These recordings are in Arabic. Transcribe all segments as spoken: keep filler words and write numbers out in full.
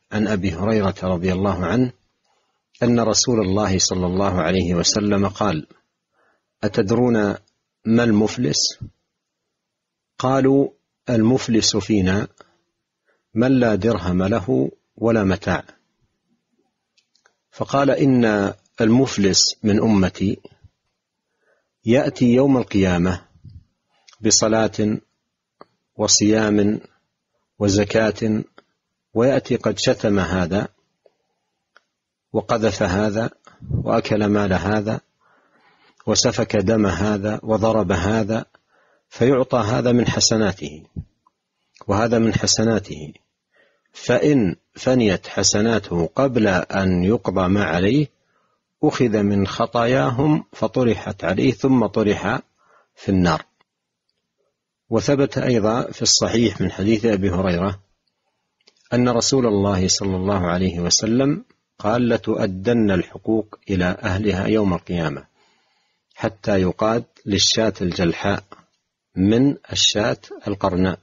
عن أبي هريرة رضي الله عنه أن رسول الله صلى الله عليه وسلم قال: أتدرون ما المفلس؟ قالوا: المفلس فينا من لا درهم له ولا متاع. فقال: إن المفلس من أمتي يأتي يوم القيامة بصلاة وصيام وزكاة، ويأتي قد شتم هذا وقذف هذا وأكل مال هذا وسفك دم هذا وضرب هذا، فيعطى هذا من حسناته وهذا من حسناته، فإن فنيت حسناته قبل أن يقضى ما عليه أخذ من خطاياهم فطرحت عليه ثم طرح في النار. وثبت أيضا في الصحيح من حديث أبي هريرة أن رسول الله صلى الله عليه وسلم قال: لتؤدن الحقوق إلى أهلها يوم القيامة حتى يقاد للشاة الجلحاء من الشاة القرناء.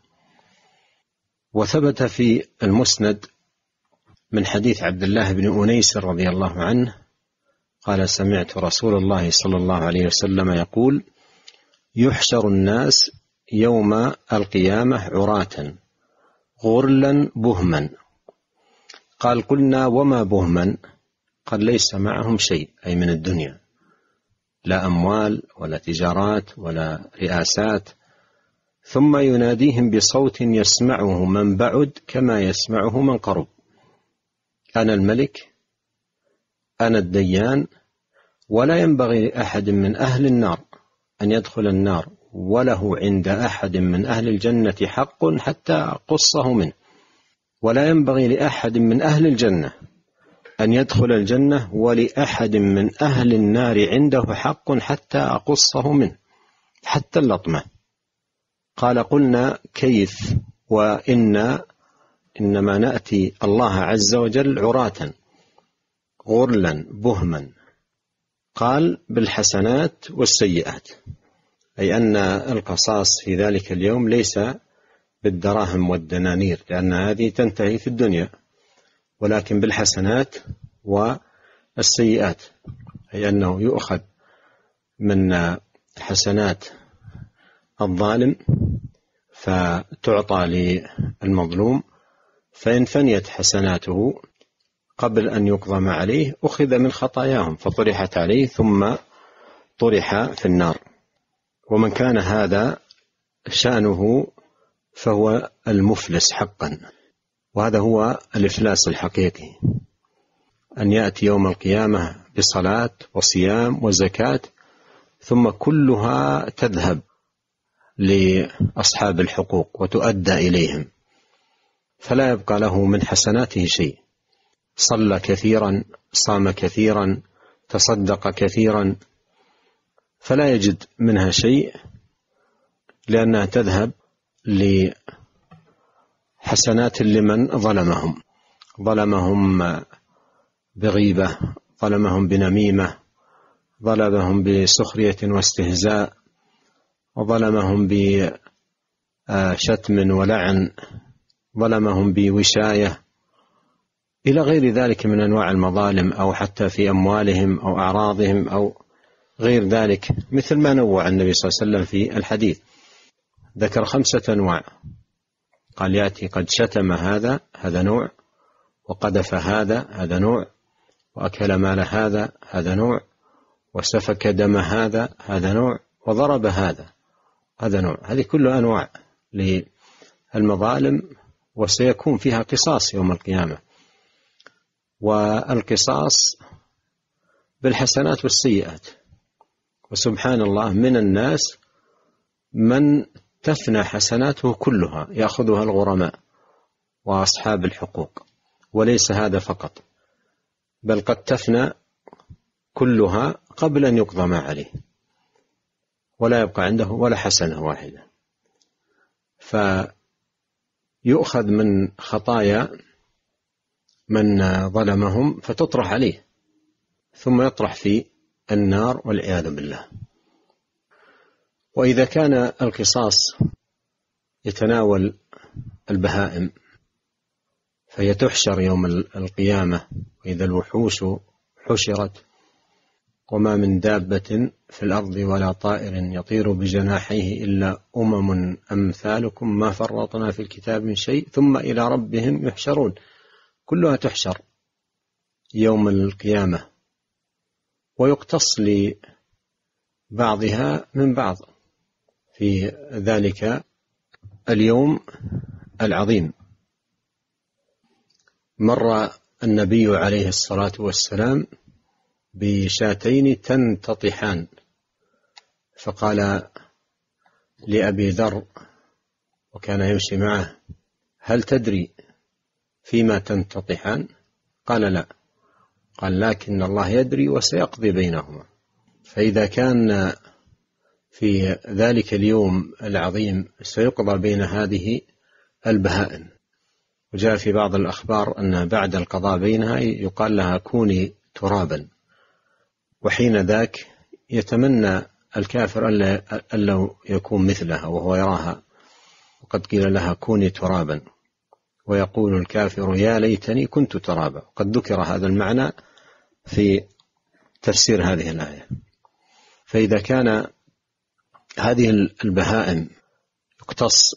وثبت في المسند من حديث عبد الله بن أنيس رضي الله عنه قال: سمعت رسول الله صلى الله عليه وسلم يقول: يحشر الناس يوم القيامة عراة غرلا بهما. قال: قلنا: وما بهما؟ قال: ليس معهم شيء، أي من الدنيا، لا أموال ولا تجارات ولا رئاسات. ثم يناديهم بصوت يسمعه من بعد كما يسمعه من قرب: أنا الملك، أنا الديان، ولا ينبغي لأحد من أهل النار أن يدخل النار وله عند أحد من أهل الجنة حق حتى أقصه منه، ولا ينبغي لأحد من أهل الجنة أن يدخل الجنة ولأحد من أهل النار عنده حق حتى أقصه منه، حتى اللطمة. قال: قلنا: كيف وإنا إنما نأتي الله عز وجل عراة غرلا بهما؟ قال: بالحسنات والسيئات، أي أن القصاص في ذلك اليوم ليس بالدراهم والدنانير لأن هذه تنتهي في الدنيا، ولكن بالحسنات والسيئات، أي أنه يؤخذ من حسنات الظالم فتعطى للمظلوم، فإن فنيت حسناته قبل أن يقضى ما عليه أخذ من خطاياهم فطرحت عليه ثم طرح في النار. ومن كان هذا شأنه فهو المفلس حقا، وهذا هو الإفلاس الحقيقي، أن يأتي يوم القيامة بصلاة وصيام وزكاة ثم كلها تذهب لأصحاب الحقوق وتؤدى إليهم، فلا يبقى له من حسناته شيء. صلى كثيرا، صام كثيرا، تصدق كثيرا، فلا يجد منها شيء لأنها تذهب لحسنات لمن ظلمهم ظلمهم بغيبة، ظلمهم بنميمة، ظلمهم بسخرية واستهزاء، وظلمهم بشتم ولعن، ظلمهم بوشاية، إلى غير ذلك من أنواع المظالم، أو حتى في أموالهم أو أعراضهم أو غير ذلك، مثل ما نوع النبي صلى الله عليه وسلم في الحديث، ذكر خمسة أنواع، قال: يأتي قد شتم هذا، هذا نوع، وقذف هذا، هذا نوع، وأكل مال هذا، هذا نوع، وسفك دم هذا، هذا نوع، وضرب هذا، هذا نوع. هذه كلها أنواع للمظالم، وسيكون فيها قصاص يوم القيامة، والقصاص بالحسنات والسيئات. وسبحان الله، من الناس من تفنى حسناته كلها يأخذها الغرماء وأصحاب الحقوق، وليس هذا فقط، بل قد تفنى كلها قبل أن يقضى ما عليه، ولا يبقى عنده ولا حسنة واحدة، فيؤخذ من خطايا من ظلمهم فتطرح عليه ثم يطرح في النار والعياذ بالله. وإذا كان القصاص يتناول البهائم فهي تحشر يوم القيامة، وإذا الوحوش حشرت، وما من دابة في الأرض ولا طائر يطير بجناحيه إلا أمم أمثالكم ما فرطنا في الكتاب من شيء ثم إلى ربهم يحشرون. كلها تحشر يوم القيامة، ويقتص لبعضها من بعض في ذلك اليوم العظيم. مر النبي عليه الصلاة والسلام بشاتين تنتطحان، فقال لأبي ذر وكان يمشي معه: هل تدري فيما تنتطحان؟ قال: لا. قال: لكن الله يدري وسيقضي بينهما. فإذا كان في ذلك اليوم العظيم سيقضى بين هذه البهائم. وجاء في بعض الأخبار أن بعد القضاء بينها يقال لها كوني ترابا، وحين ذاك يتمنى الكافر ألا يكون مثلها وهو يراها وقد قيل لها كوني ترابا، ويقول الكافر: يا ليتني كنت ترابا. قد ذكر هذا المعنى في تفسير هذه الآية. فإذا كان هذه البهائم يقتص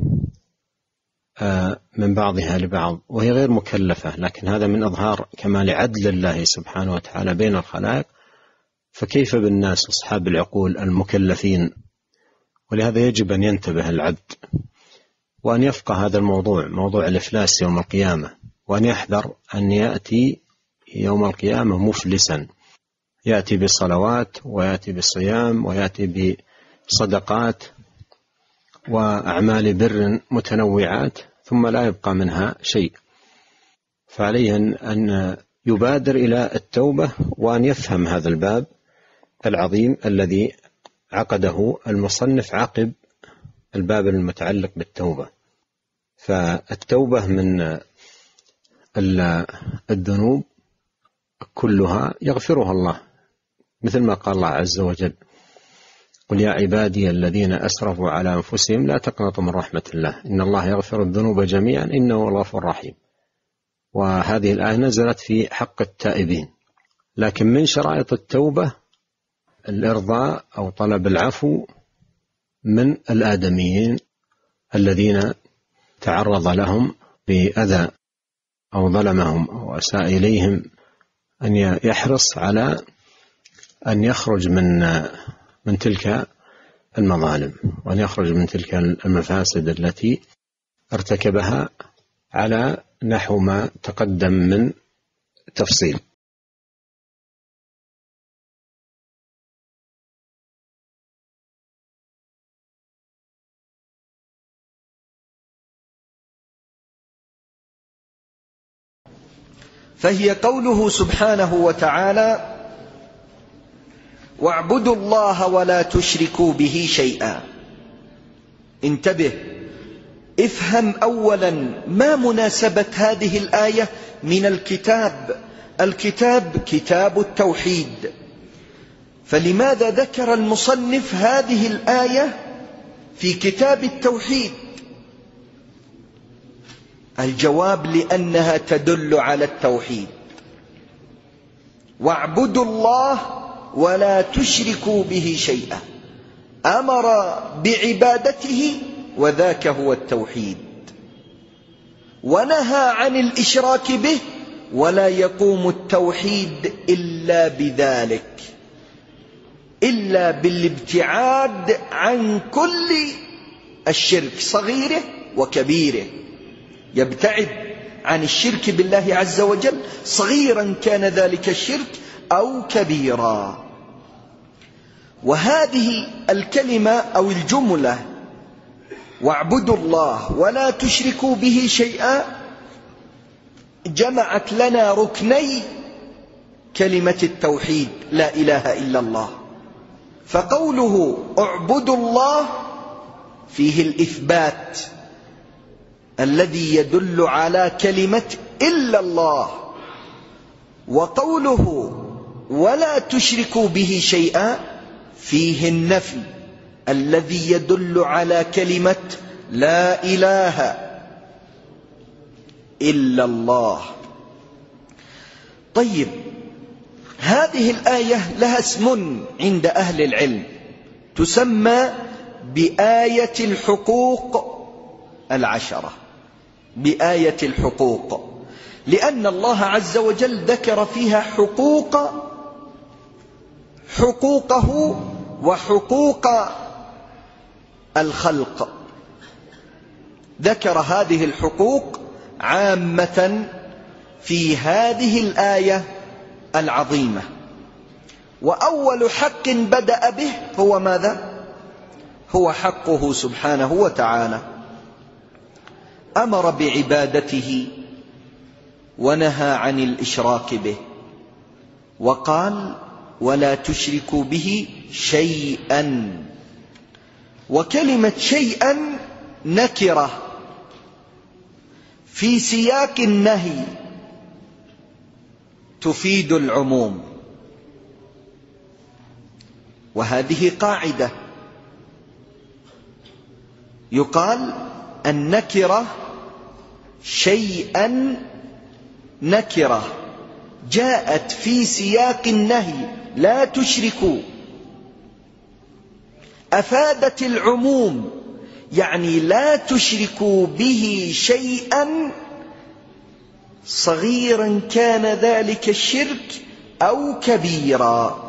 من بعضها لبعض وهي غير مكلفة، لكن هذا من إظهار كمال عدل الله سبحانه وتعالى بين الخلائق، فكيف بالناس أصحاب العقول المكلفين؟ ولهذا يجب أن ينتبه العبد وأن يفقه هذا الموضوع، موضوع الإفلاس يوم القيامة، وأن يحذر أن يأتي يوم القيامة مفلسا، يأتي بالصلوات ويأتي بالصيام ويأتي بصدقات وأعمال بر متنوعات ثم لا يبقى منها شيء. فعليه أن يبادر إلى التوبة وأن يفهم هذا الباب العظيم الذي عقده المصنف عقب الباب المتعلق بالتوبة. فالتوبة من الذنوب كلها يغفرها الله، مثل ما قال الله عز وجل: قل يا عبادي الذين أسرفوا على أنفسهم لا تقنطوا من رحمة الله إن الله يغفر الذنوب جميعا إنه هو الغفور الرحيم. وهذه الآية نزلت في حق التائبين. لكن من شرائط التوبة الإرضاء أو طلب العفو من الآدميين الذين تعرض لهم بأذى أو ظلمهم أو أساء إليهم، أن يحرص على أن يخرج من من تلك المظالم وأن يخرج من تلك المفاسد التي ارتكبها على نحو ما تقدم من تفصيل. فهي قوله سبحانه وتعالى: واعبدوا الله ولا تشركوا به شيئا. انتبه، افهم أولا ما مناسبة هذه الآية من الكتاب. الكتاب كتاب التوحيد، فلماذا ذكر المصنف هذه الآية في كتاب التوحيد؟ الجواب: لأنها تدل على التوحيد. واعبدوا الله ولا تشركوا به شيئا، أمر بعبادته وذاك هو التوحيد، ونهى عن الإشراك به، ولا يقوم التوحيد إلا بذلك، إلا بالابتعاد عن كل الشرك صغيره وكبيره. يبتعد عن الشرك بالله عز وجل صغيرا كان ذلك الشرك أو كبيرا. وهذه الكلمة أو الجملة واعبدوا الله ولا تشركوا به شيئا جمعت لنا ركني كلمة التوحيد لا إله إلا الله. فقوله اعبدوا الله فيه الإثبات الذي يدل على كلمة إلا الله، وقوله ولا تشركوا به شيئا فيه النفي الذي يدل على كلمة لا إله إلا الله. طيب، هذه الآية لها اسم عند أهل العلم، تسمى بآية الحقوق العشرة، بآية الحقوق، لأن الله عز وجل ذكر فيها حقوق حقوقه وحقوق الخلق. ذكر هذه الحقوق عامة في هذه الآية العظيمة. وأول حق بدأ به هو ماذا؟ هو حقه سبحانه وتعالى. أمر بعبادته ونهى عن الإشراك به، وقال ولا تشركوا به شيئا. وكلمة شيئا نكرة في سياق النهي تفيد العموم، وهذه قاعدة. يقال النكرة شيئا نكرة جاءت في سياق النهي لا تشركوا، أفادت العموم، يعني لا تشركوا به شيئا صغيرا كان ذلك الشرك أو كبيرا.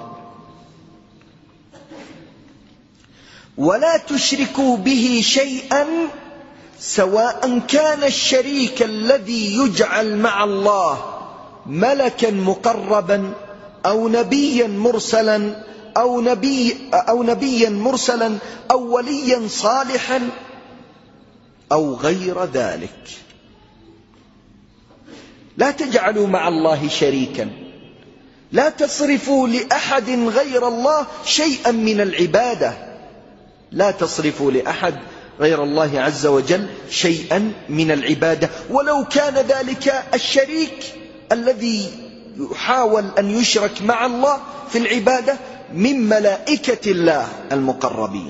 ولا تشركوا به شيئا سواء كان الشريك الذي يجعل مع الله ملكا مقربا أو نبيا مرسلا أو, نبي أو نبيا مرسلا أو وليا صالحا أو غير ذلك. لا تجعلوا مع الله شريكا، لا تصرفوا لأحد غير الله شيئا من العبادة، لا تصرفوا لأحد غير الله عز وجل شيئا من العبادة، ولو كان ذلك الشريك الذي يحاول أن يشرك مع الله في العبادة من ملائكة الله المقربين.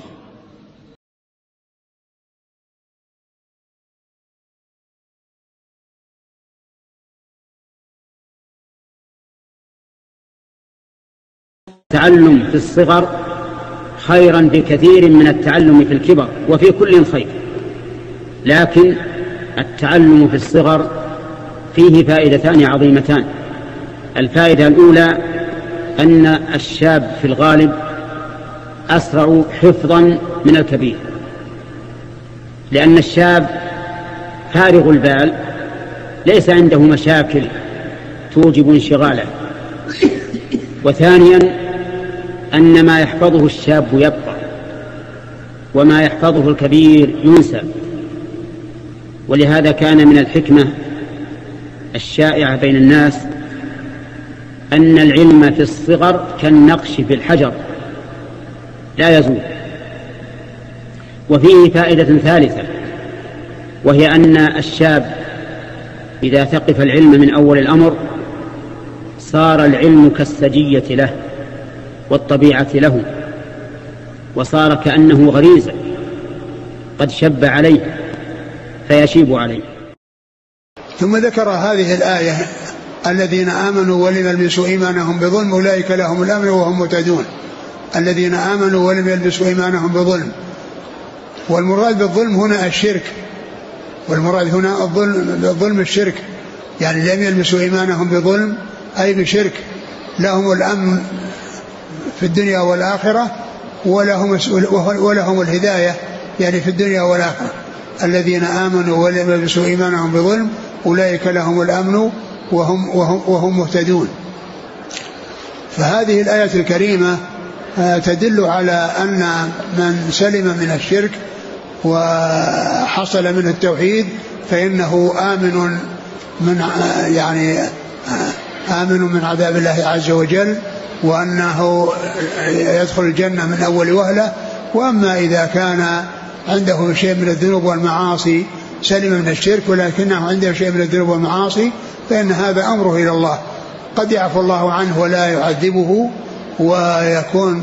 التعلم في الصغر خيرا بكثير من التعلم في الكبر، وفي كل خير، لكن التعلم في الصغر فيه فائدتان عظيمتان. الفائدة الأولى أن الشاب في الغالب أسرع حفظا من الكبير، لأن الشاب فارغ البال ليس عنده مشاكل توجب انشغاله. وثانيا أن ما يحفظه الشاب يبقى، وما يحفظه الكبير ينسى. ولهذا كان من الحكمة الشائعة بين الناس أن العلم في الصغر كالنقش في الحجر لا يزول. وفيه فائدة ثالثة، وهي أن الشاب إذا ثقف العلم من أول الأمر صار العلم كالسجية له والطبيعة له، وصار كأنه غريزة قد شب عليه فيشيب عليه. ثم ذكر هذه الآية الذين آمنوا ولم يلبسوا إيمانهم بظلم أولئك لهم الأمن وهم مهتدون. الذين آمنوا ولم يلبسوا إيمانهم بظلم، والمراد بالظلم هنا الشرك، والمراد هنا الظلم بالظلم الشرك، يعني لم يلبسوا إيمانهم بظلم أي بشرك، لهم الأمن في الدنيا والآخرة، ولهم, ولهم الهداية يعني في الدنيا والآخرة. الذين آمنوا ولم يلبسوا إيمانهم بظلم أولئك لهم الأمن وهم, وهم, وهم مهتدون. فهذه الآية الكريمة تدل على أن من سلم من الشرك وحصل منه التوحيد فإنه آمن من يعني آمن من عذاب الله عز وجل، وأنه يدخل الجنة من أول وهلة. وأما إذا كان عنده شيء من الذنوب والمعاصي سلم من الشرك ولكنه عنده شيء من الذنوب والمعاصي فإن هذا أمره إلى الله، قد يعفو الله عنه ولا يعذبه، ويكون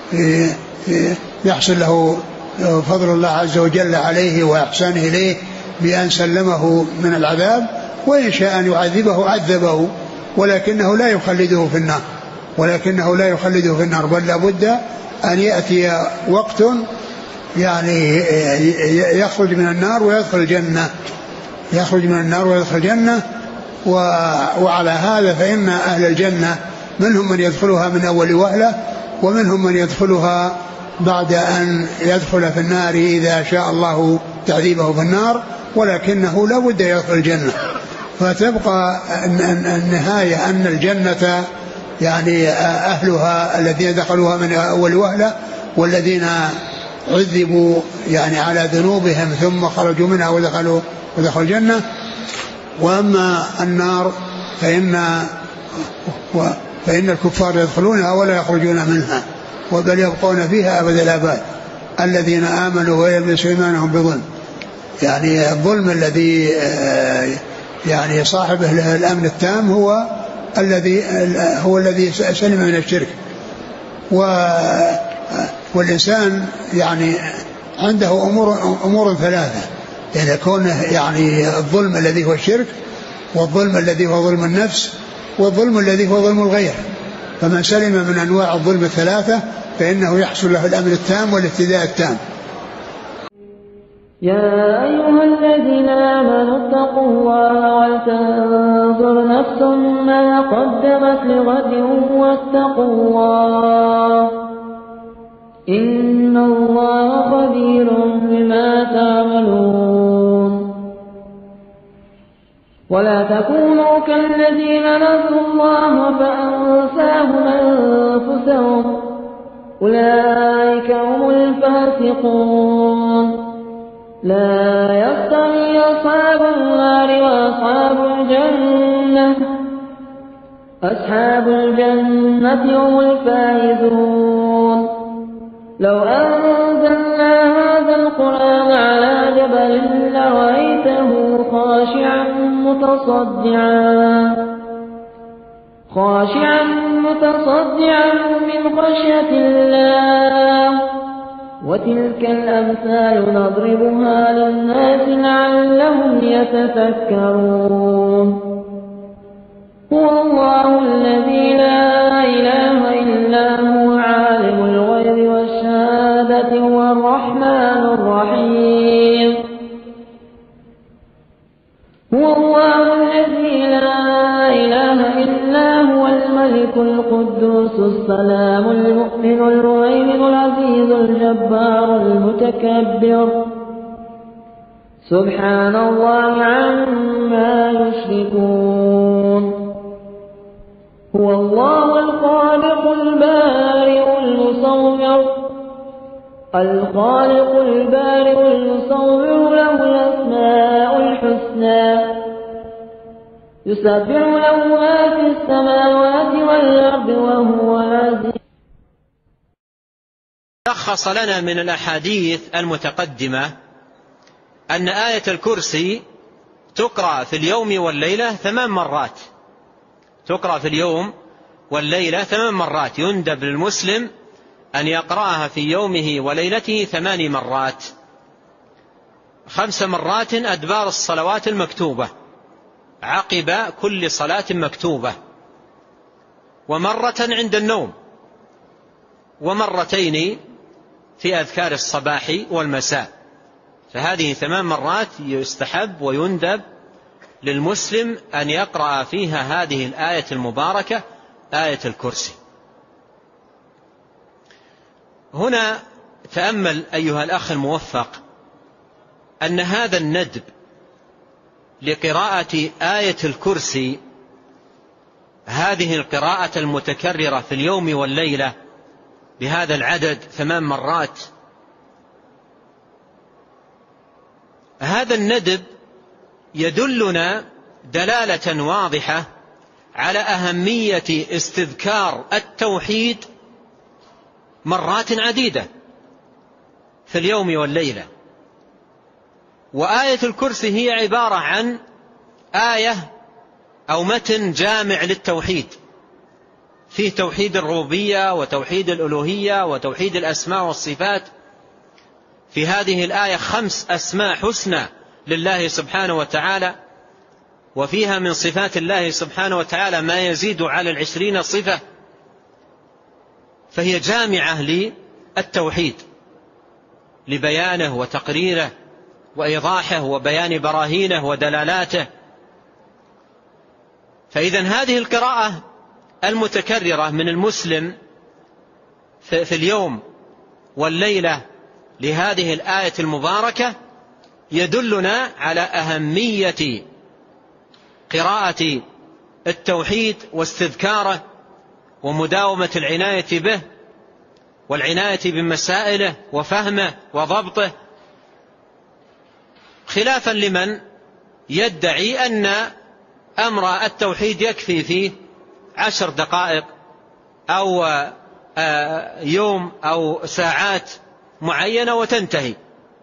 يحصل له فضل الله عز وجل عليه وإحسانه إليه بأن سلمه من العذاب، وإن شاء أن يعذبه عذبه، ولكنه لا يخلده في النار ولكنه لا يخلده في النار بل لابد أن يأتي وقت يعني يخرج من النار ويدخل الجنة يخرج من النار ويدخل الجنة. وعلى هذا فإن أهل الجنة منهم من يدخلها من أول وهلة، ومنهم من يدخلها بعد أن يدخل في النار إذا شاء الله تعذيبه في النار، ولكنه لا بد يدخل الجنة. فتبقى النهاية أن الجنة يعني أهلها الذين دخلوها من أول وهلة، والذين عذبوا يعني على ذنوبهم ثم خرجوا منها ودخلوا ودخلوا الجنة. وأما النار فإن فإن الكفار يدخلونها ولا يخرجون منها، بل يبقون فيها أبد الآباد الذين آمنوا ويلبسوا إيمانهم بظلم. يعني الظلم الذي يعني صاحبه الأمن التام هو الذي هو الذي سلم من الشرك. والإنسان يعني عنده أمور أمور ثلاثة، يعني يكون يعني الظلم الذي هو الشرك، والظلم الذي هو ظلم النفس، والظلم الذي هو ظلم الغير. فمن سلم من أنواع الظلم الثلاثة فإنه يحصل له الأمن التام والاهتداء التام. يا أيها الذين آمنوا اتقوا الله ولتنظر نفس ما قدمت لغد واتقوا الله إن الله خبير بما تعملون. ولا تكونوا كالذين نسوا الله فأنساهم أنفسهم أولئك هم الفاسقون. لا يستوي أصحاب النار وأصحاب الجنة أصحاب الجنة هم الفائزون. لو أنزلنا هذا القرآن على جبل لرأيته خاشعا متصدعا خاشعا متصدعا من خشية الله. وتلك الأمثال نضربها للناس لعلهم يتفكرون. هو الله الذي لا إله إلا هو عالم الغيب والشهادة هو الرحمن الرحيم. هو الله الذي لا إله إلا هو الملك القدوس السلام المؤمن المهيمن العزيز الجبار المتكبر سبحان الله عما يشركون. هو الله الخالق البارئ المصور الخالق البارئ المصور له الأسماء الحسنى يسبح له ما في السماوات والأرض وهو العزيز. لخص لنا من الأحاديث المتقدمة أن آية الكرسي تقرأ في اليوم والليلة ثمان مرات تقرأ في اليوم والليلة ثمان مرات يندب للمسلم أن يقرأها في يومه وليلته ثمان مرات، خمس مرات أدبار الصلوات المكتوبة عقب كل صلاة مكتوبة، ومرة عند النوم، ومرتين في أذكار الصباح والمساء. فهذه ثمان مرات يستحب ويندب للمسلم أن يقرأ فيها هذه الآية المباركة آية الكرسي. هنا تأمل أيها الأخ الموفق أن هذا الندب لقراءة آية الكرسي، هذه القراءة المتكررة في اليوم والليلة بهذا العدد ثمان مرات، هذا الندب يدلنا دلالة واضحة على أهمية استذكار التوحيد مرات عديدة في اليوم والليلة. وآية الكرسي هي عبارة عن آية أو متن جامع للتوحيد، فيه توحيد الربوبية وتوحيد الألوهية وتوحيد الأسماء والصفات. في هذه الآية خمس أسماء حسنى لله سبحانه وتعالى، وفيها من صفات الله سبحانه وتعالى ما يزيد على العشرين صفة، فهي جامعة للتوحيد، لبيانه وتقريره وإيضاحه وبيان براهينه ودلالاته. فإذا هذه القراءة المتكررة من المسلم في اليوم والليلة لهذه الآية المباركة يدلنا على أهمية قراءة التوحيد واستذكاره ومداومة العناية به والعناية بمسائله وفهمه وضبطه، خلافا لمن يدعي أن أمر التوحيد يكفي فيه عشر دقائق أو يوم أو ساعات معينة وتنتهي.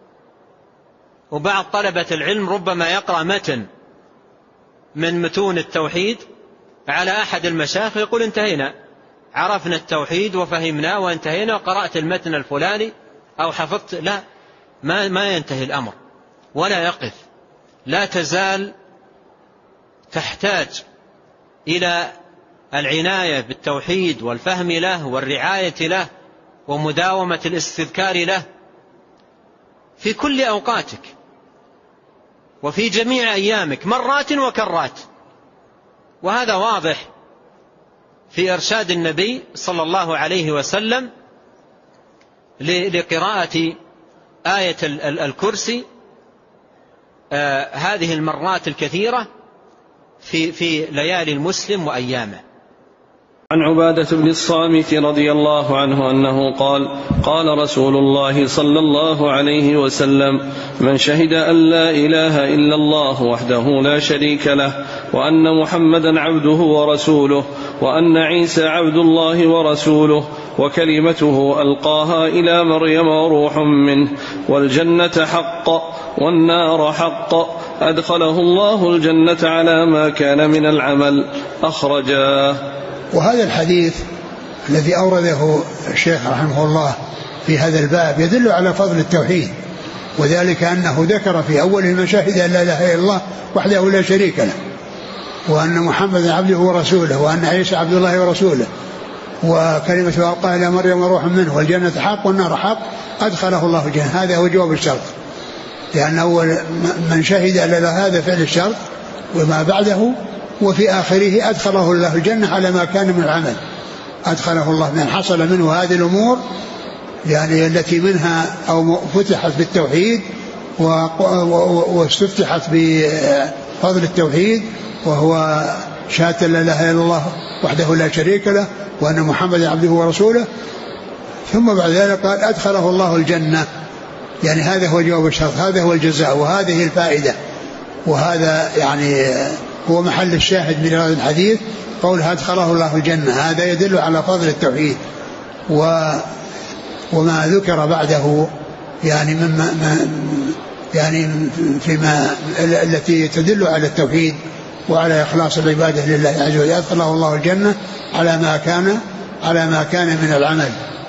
وبعض طلبة العلم ربما يقرأ متن من متون التوحيد على أحد المشايخ يقول انتهينا، عرفنا التوحيد وفهمنا وانتهينا وقرأت المتن الفلاني أو حفظت. لا، ما, ما ينتهي الأمر ولا يقف، لا تزال تحتاج إلى العناية بالتوحيد والفهم له والرعاية له ومداومة الاستذكار له في كل أوقاتك وفي جميع أيامك مرات وكرات. وهذا واضح في إرشاد النبي صلى الله عليه وسلم لقراءة آية الكرسي آه هذه المرات الكثيرة في, في ليالي المسلم وأيامه. عن عبادة بن الصامت رضي الله عنه أنه قال: قال رسول الله صلى الله عليه وسلم: من شهد أن لا إله إلا الله وحده لا شريك له وأن محمدا عبده ورسوله وأن عيسى عبد الله ورسوله وكلمته ألقاها إلى مريم وروح منه والجنة حق والنار حق أدخله الله الجنة على ما كان من العمل. أخرجاه. وهذا الحديث الذي أورده الشيخ رحمه الله في هذا الباب يدل على فضل التوحيد، وذلك أنه ذكر في أول من شهد أن لا إله إلا الله وحده لا شريك له وأن محمدا عبده ورسوله وأن عيسى عبد الله ورسوله وكلمة ألقاها إلى مريم وروح منه والجنة حق والنار حق أدخله الله الجنة. هذا هو جواب الشرط، لأن أول من شهد أن لا، هذا فعل الشرط وما بعده، وفي آخره أدخله الله الجنة على ما كان من العمل. أدخله الله من حصل منه هذه الأمور يعني التي منها أو فتحت بالتوحيد واستفتحت بفضل التوحيد، وهو شهادة لا إله إلا الله وحده لا شريك له وأن محمد عبده ورسوله. ثم بعد ذلك قال أدخله الله الجنة، يعني هذا هو جواب الشرط، هذا هو الجزاء وهذه الفائدة، وهذا يعني هو محل الشاهد من هذا الحديث، قولها أدخله الله الجنة. هذا يدل على فضل التوحيد و وما ذكر بعده يعني مما يعني فيما التي تدل على التوحيد وعلى إخلاص العبادة لله عز وجل. أدخله الله الجنة على ما كان على ما كان من العمل.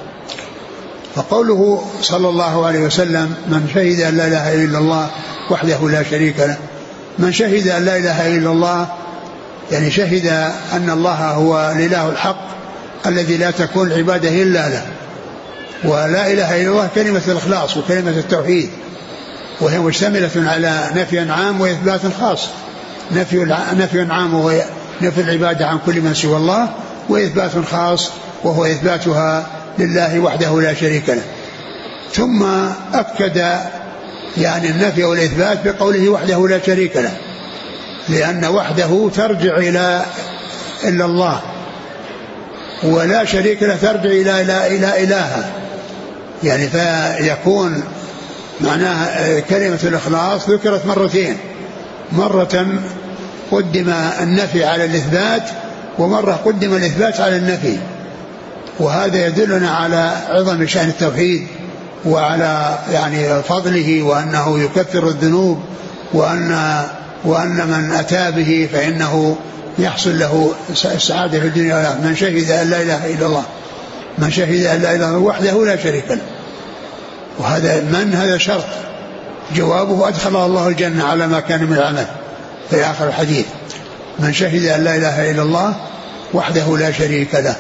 فقوله صلى الله عليه وسلم: من شهد أن لا إله إلا الله وحده لا شريك له. من شهد أن لا إله إلا الله يعني شهد أن الله هو الإله الحق الذي لا تكون العبادة إلا له، ولا إله إلا الله كلمة الإخلاص وكلمة التوحيد، وهي مشتملة على نفي عام وإثبات خاص. نفي نفي عام وهو نفي العبادة عن كل من سوى الله، وإثبات خاص وهو إثباتها لله وحده لا شريك له. ثم أكد يعني النفي والإثبات بقوله وحده لا شريك له، لأن وحده ترجع إلى إلا الله، ولا شريك له ترجع إلى إلى إلى إلها، يعني فيكون معناها كلمة الإخلاص ذكرت مرتين، مرة قدم النفي على الإثبات ومرة قدم الإثبات على النفي. وهذا يدلنا على عظم شأن التوحيد وعلى يعني فضله، وأنه يكفر الذنوب، وأن وأن من أتى به فإنه يحصل له السعادة في الدنيا والآخرة. من شهد أن لا إله إلا الله، من شهد أن لا إله إلا الله وحده لا شريك له. وهذا من هذا شرط جوابه أدخله الله الجنة على ما كان من العمل في آخر الحديث: من شهد أن لا إله إلا الله وحده لا شريك له.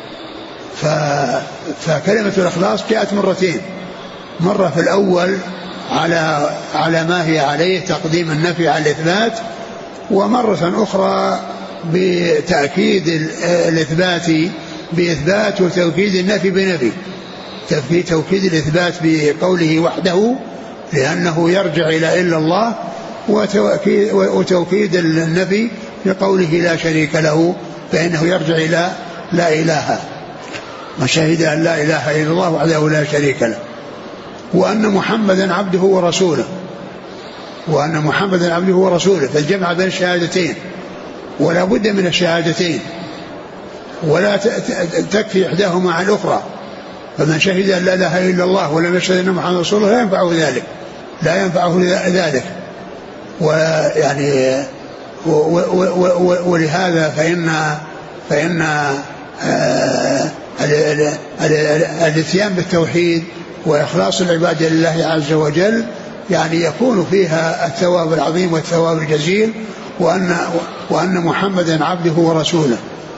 فكلمة الإخلاص جاءت مرتين، مرة في الأول على على ما هي عليه تقديم النفي على الإثبات، ومرة أخرى بتأكيد الإثبات بإثبات وتوكيد النفي بنفي. توكيد الإثبات بقوله وحده لأنه يرجع إلى إلا الله، وتوكيد النفي بقوله لا شريك له فإنه يرجع إلى لا إله. من شهد أن لا إله إلا الله وحده لا شريك له، وأن محمدا عبده ورسوله، وأن محمدا عبده ورسوله، فالجمع بين الشهادتين، ولا بد من الشهادتين، ولا تكفي إحداهما عن الأخرى. فمن شهد أن لا إله إلا الله ولم يشهد أن محمدا رسول الله لا ينفعه ذلك، لا ينفعه ذلك. ويعني ولهذا فإن فإن الاتيان بالتوحيد وإخلاص العبادة لله عز وجل يعني يكون فيها الثواب العظيم والثواب الجزيل، وأن وأن محمدا عبده ورسوله.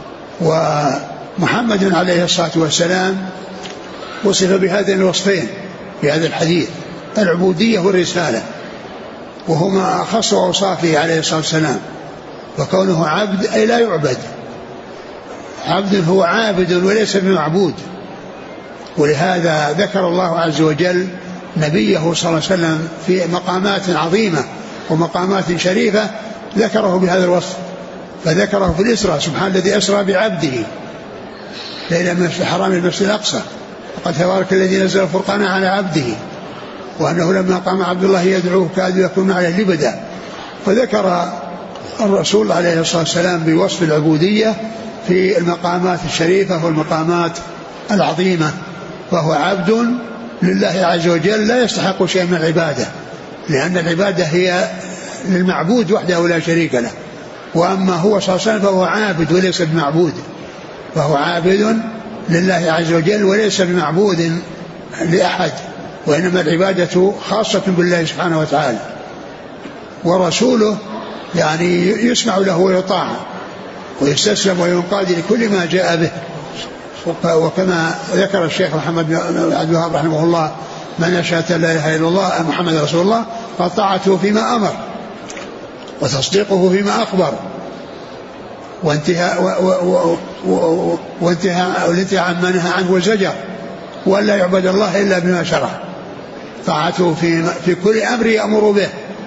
ومحمد عليه الصلاة والسلام وصف بهذين الوصفين في هذا الحديث: العبودية والرسالة، وهما أخص أوصافه عليه الصلاة والسلام. فكونه عبد أي لا يعبد، عبد هو عابد وليس بمعبود. ولهذا ذكر الله عز وجل نبيه صلى الله عليه وسلم في مقامات عظيمة ومقامات شريفة ذكره بهذا الوصف. فذكره في الإسراء: سبحان الذي أسرى بعبده ليلا من الحرام إلى المسجد الأقصى، وقد تبارك الذي نزل الفرقان على عبده، وأنه لما قام عبد الله يدعوه كادوا يكون عليه لبدا. فذكر الرسول عليه الصلاة والسلام بوصف العبودية في المقامات الشريفة والمقامات العظيمة، فهو عبد لله عز وجل لا يستحق شيء من العبادة، لأن العبادة هي للمعبود وحده لا شريك له. وأما هو صلى الله عليه وسلم فهو عابد وليس بمعبود، فهو عابد لله عز وجل وليس بمعبود لأحد، وإنما العبادة خاصة بالله سبحانه وتعالى. ورسوله يعني يسمع له ويطاع ويستسلم وينقاد لكل ما جاء به. وكما ذكر الشيخ محمد بن عبد الوهاب رحمه الله: من يشهد لا اله الا الله محمد رسول الله فطاعته فيما امر وتصديقه فيما اخبر، وانتهاء وانتهاء والانتهاء عما نهى عنه والزجر، ولا يعبد الله الا بما شرع. طاعته في في كل امر يامر به،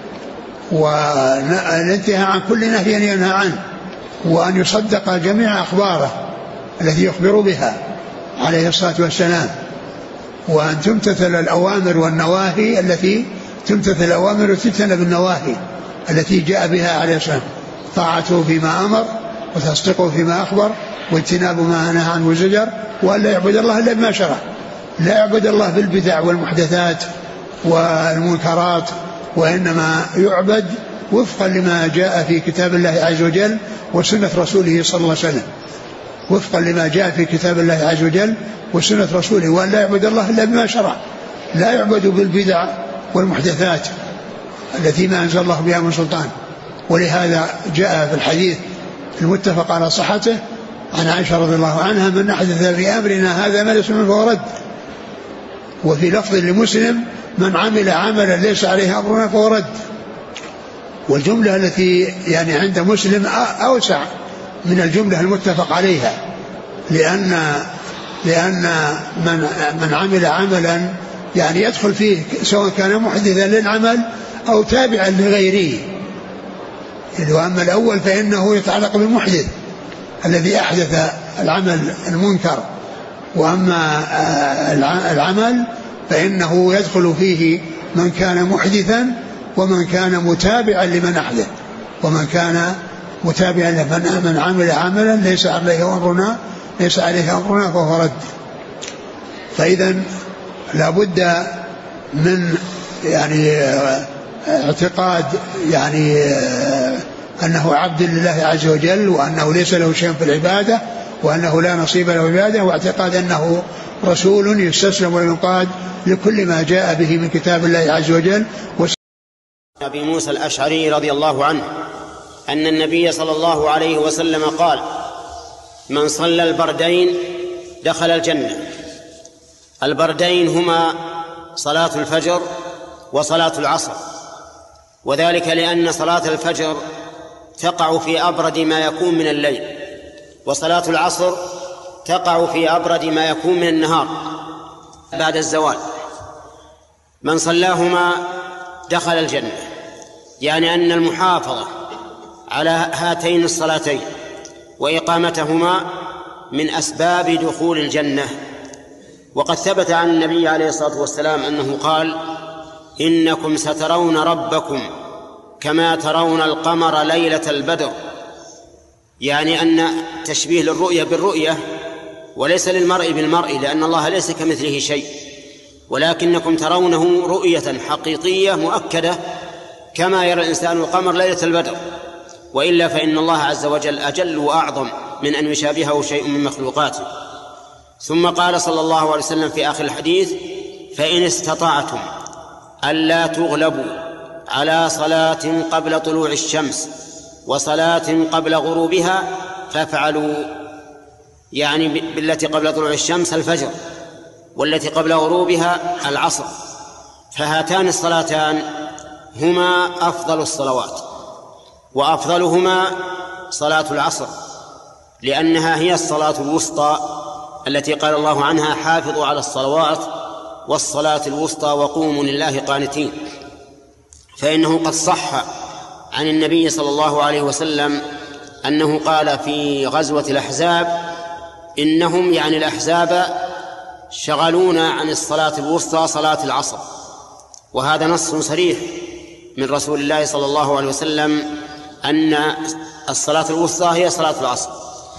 والانتهاء عن كل نهي ينهى عنه، وان يصدق جميع اخباره التي يخبر بها عليه الصلاة والسلام، وأن تمتثل الأوامر والنواهي التي تمتثل الأوامر وتجتنب النواهي التي جاء بها عليه الصلاة والسلام. طاعته فيما أمر وتصديقه فيما أخبر واجتناب ما نهى عنه وزجر، وأن لا يعبد الله إلا بما شرع. لا يعبد الله بالبدع والمحدثات والمنكرات، وإنما يعبد وفقا لما جاء في كتاب الله عز وجل وسنة رسوله صلى الله عليه وسلم، وفقا لما جاء في كتاب الله عز وجل وسنة رسوله. وأن لا يعبد الله إلا بما شرع، لا يعبد بالبدع والمحدثات التي ما أنزل الله بها من سلطان. ولهذا جاء في الحديث المتفق على صحته عن عائشة رضي الله عنها: من أحدث في أمرنا هذا ما ليس منه فهو رد. وفي لفظ لمسلم: من عمل عملا ليس عليه أمرنا فهو رد. والجملة التي يعني عند مسلم أوسع من الجملة المتفق عليها، لأن لأن من من عمل عملا يعني يدخل فيه سواء كان محدثا للعمل أو تابعا لغيره. وأما الأول فإنه يتعلق بالمحدث الذي أحدث العمل المنكر، وأما العمل فإنه يدخل فيه من كان محدثا ومن كان متابعا لمن أحدث، ومن كان متابعا لمن من عمل عملا ليس عليه أمرنا ليس عليه أمرنا فهو رد. فإذا لا بد من يعني اعتقاد يعني أنه عبد لله عز وجل، وأنه ليس له شيء في العبادة، وأنه لا نصيب له عبادة، واعتقاد أنه رسول يستسلم وينقاد لكل ما جاء به من كتاب الله عز وجل أبي موسى الأشعري رضي الله عنه أن النبي صلى الله عليه وسلم قال: من صلى البردين دخل الجنة. البردين هما صلاة الفجر وصلاة العصر، وذلك لأن صلاة الفجر تقع في أبرد ما يكون من الليل، وصلاة العصر تقع في أبرد ما يكون من النهار بعد الزوال. من صلاهما دخل الجنة، يعني أن المحافظة على هاتين الصلاتين وإقامتهما من أسباب دخول الجنة. وقد ثبت عن النبي عليه الصلاة والسلام أنه قال: إنكم سترون ربكم كما ترون القمر ليلة البدر، يعني أن تشبيه للرؤية بالرؤية وليس للمرء بالمرء، لأن الله ليس كمثله شيء، ولكنكم ترونه رؤية حقيقية مؤكدة كما يرى الإنسان القمر ليلة البدر، وإلا فإن الله عز وجل أجل وأعظم من أن يشابهه شيء من مخلوقاته. ثم قال صلى الله عليه وسلم في آخر الحديث: فإن استطعتم ألا تغلبوا على صلاة قبل طلوع الشمس وصلاة قبل غروبها فافعلوا، يعني بالتي قبل طلوع الشمس الفجر، والتي قبل غروبها العصر. فهاتان الصلاتان هما أفضل الصلوات، وأفضلهما صلاة العصر، لأنها هي الصلاة الوسطى التي قال الله عنها: حافظوا على الصلوات والصلاة الوسطى وقوموا لله قانتين. فإنه قد صح عن النبي صلى الله عليه وسلم أنه قال في غزوة الأحزاب: إنهم يعني الأحزاب شغلونا عن الصلاة الوسطى صلاة العصر. وهذا نص صريح من رسول الله صلى الله عليه وسلم أن الصلاة الوسطى هي صلاة العصر.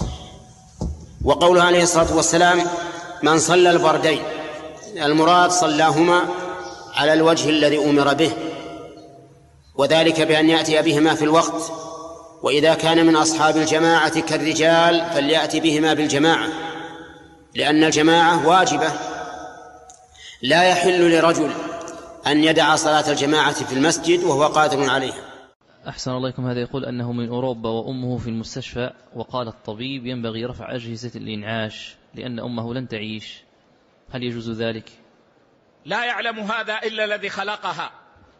وقوله عليه الصلاة والسلام: من صلى البردين، المراد صلاهما على الوجه الذي أمر به، وذلك بأن يأتي بهما في الوقت، وإذا كان من أصحاب الجماعة كالرجال فليأتي بهما بالجماعة، لأن الجماعة واجبة. لا يحل لرجل أن يدع صلاة الجماعة في المسجد وهو قادر عليها. أحسن الله إليكم. هذا يقول أنه من أوروبا وأمه في المستشفى، وقال الطبيب ينبغي رفع أجهزة الإنعاش لأن أمه لن تعيش، هل يجوز ذلك؟ لا يعلم هذا إلا الذي خلقها،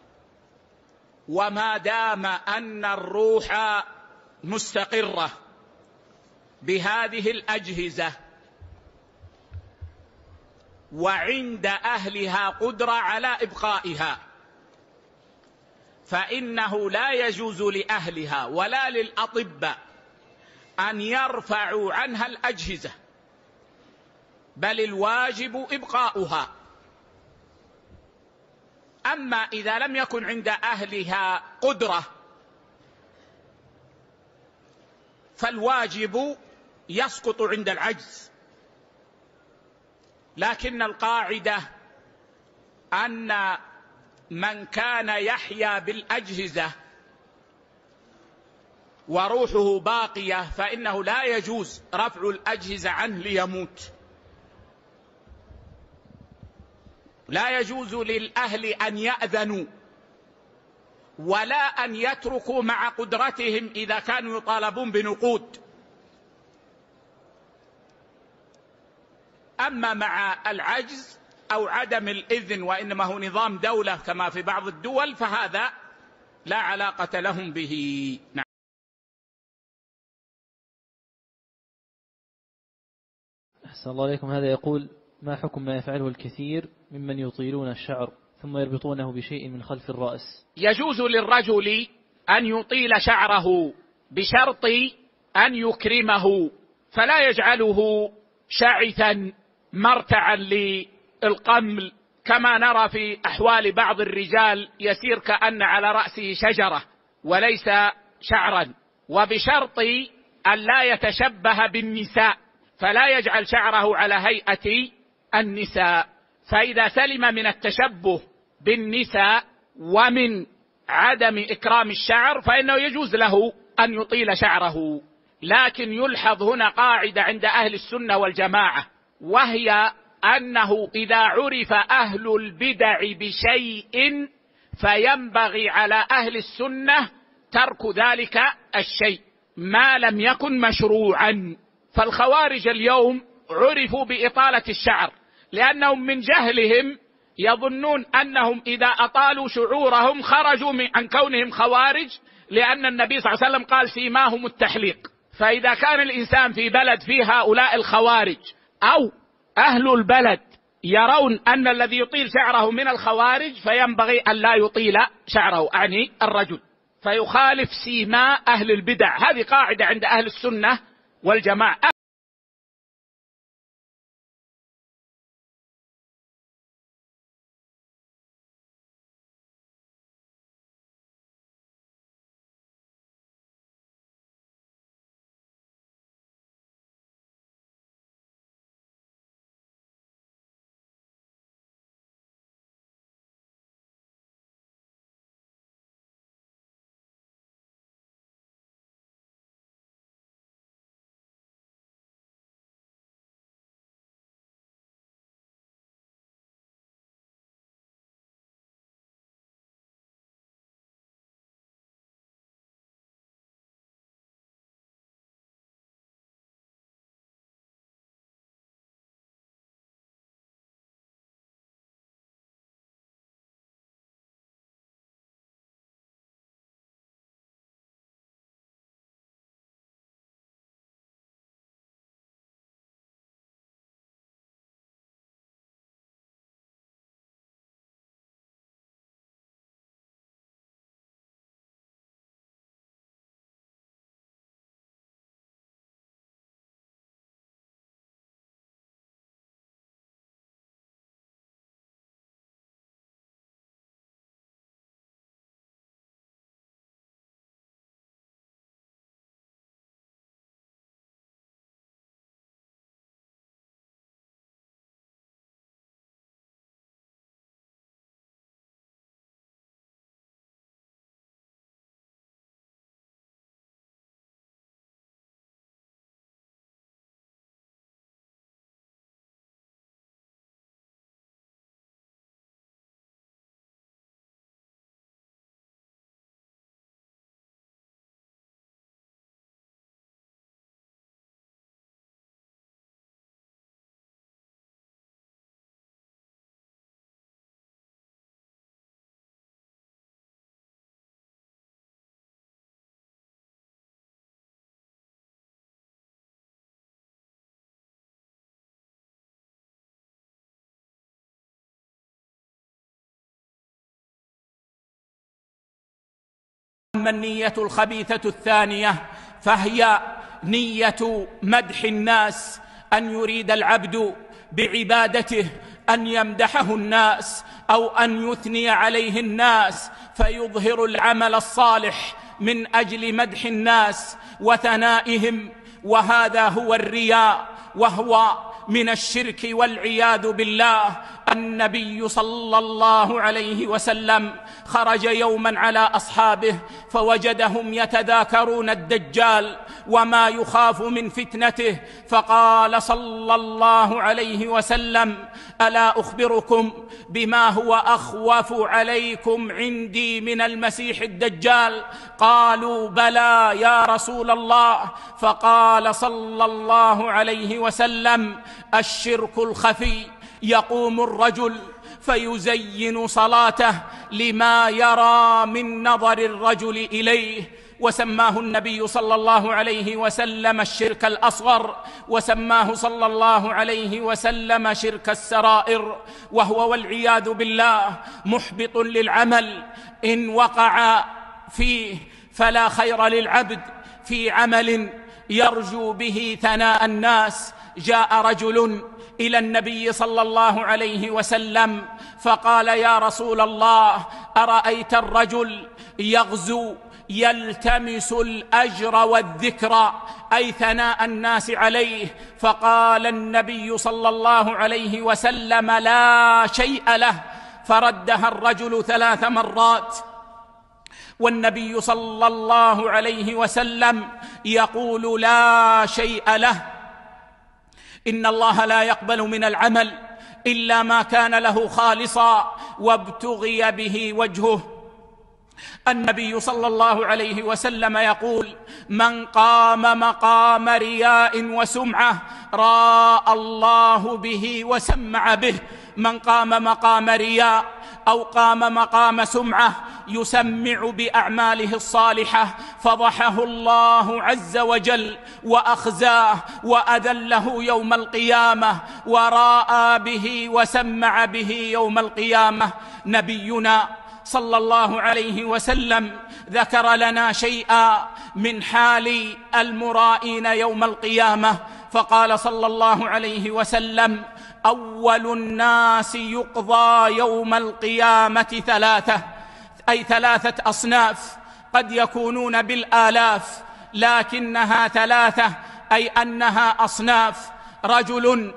وما دام أن الروح مستقرة بهذه الأجهزة وعند أهلها قدرة على إبقائها، فإنه لا يجوز لأهلها ولا للأطباء أن يرفعوا عنها الأجهزة، بل الواجب إبقاؤها. أما إذا لم يكن عند أهلها قدرة فالواجب يسقط عند العجز. لكن القاعدة أن من كان يحيا بالأجهزة وروحه باقية فإنه لا يجوز رفع الأجهزة عنه ليموت. لا يجوز للأهل أن يأذنوا ولا أن يتركوا مع قدرتهم إذا كانوا يطالبون بنقود. أما مع العجز أو عدم الإذن وإنما هو نظام دولة كما في بعض الدول فهذا لا علاقة لهم به. نعم. أحسن الله عليكم. هذا يقول: ما حكم ما يفعله الكثير ممن يطيلون الشعر ثم يربطونه بشيء من خلف الرأس؟ يجوز للرجل أن يطيل شعره بشرط أن يكرمه، فلا يجعله شعثا مرتعا للقمل كما نرى في أحوال بعض الرجال يسير كأن على رأسه شجرة وليس شعرا، وبشرط أن لا يتشبه بالنساء، فلا يجعل شعره على هيئة النساء. فإذا سلم من التشبه بالنساء ومن عدم إكرام الشعر فإنه يجوز له أن يطيل شعره. لكن يلحظ هنا قاعدة عند أهل السنة والجماعة، وهي أنه إذا عرف أهل البدع بشيء فينبغي على أهل السنة ترك ذلك الشيء ما لم يكن مشروعا. فالخوارج اليوم عرفوا بإطالة الشعر لأنهم من جهلهم يظنون أنهم إذا أطالوا شعورهم خرجوا عن كونهم خوارج، لأن النبي صلى الله عليه وسلم قال سيماهم التحليق. فإذا كان الإنسان في بلد فيه هؤلاء الخوارج أو أهل البلد يرون أن الذي يطيل شعره من الخوارج فينبغي أن لا يطيل شعره، أعني الرجل، فيخالف سيماء أهل البدع. هذه قاعدة عند أهل السنة والجماعة. أما النية الخبيثة الثانية فهي نية مدح الناس، أن يريد العبد بعبادته أن يمدحه الناس أو أن يثني عليه الناس، فيظهر العمل الصالح من أجل مدح الناس وثنائهم، وهذا هو الرياء، وهو من الشرك والعياذ بالله. النبي صلى الله عليه وسلم خرج يوما على أصحابه فوجدهم يتذاكرون الدجال وما يخاف من فتنته، فقال صلى الله عليه وسلم: ألا أخبركم بما هو أخوف عليكم عندي من المسيح الدجال؟ قالوا: بلى يا رسول الله. فقال صلى الله عليه وسلم: الشرك الخفي، يقوم الرجل فيزين صلاته لما يرى من نظر الرجل إليه، وسماه النبي صلى الله عليه وسلم الشرك الأصغر، وسماه صلى الله عليه وسلم شرك السرائر، وهو والعياذ بالله محبط للعمل إن وقع فيه. فلا خير للعبد في عمل يرجو به ثناء الناس. جاء رجل إلى النبي صلى الله عليه وسلم فقال: يا رسول الله، أرأيت الرجل يغزو يلتمس الأجر والذكر، أي ثناء الناس عليه؟ فقال النبي صلى الله عليه وسلم: لا شيء له. فردها الرجل ثلاث مرات، والنبي صلى الله عليه وسلم يقول: لا شيء له. إن الله لا يقبل من العمل إلا ما كان له خالصا وابتغي به وجهه. النبي صلى الله عليه وسلم يقول: من قام مقام رياء وسمعة راى الله به وسمع به. من قام مقام رياء أو قام مقام سمعة يسمع بأعماله الصالحة فضحه الله عز وجل وأخزاه وأذله يوم القيامة وراءى به وسمع به يوم القيامة. نبينا صلى الله عليه وسلم ذكر لنا شيئا من حال المرائين يوم القيامة، فقال صلى الله عليه وسلم: أول الناس يقضى يوم القيامة ثلاثة، أي ثلاثة أصناف، قد يكونون بالآلاف لكنها ثلاثة، أي أنها أصناف: رجل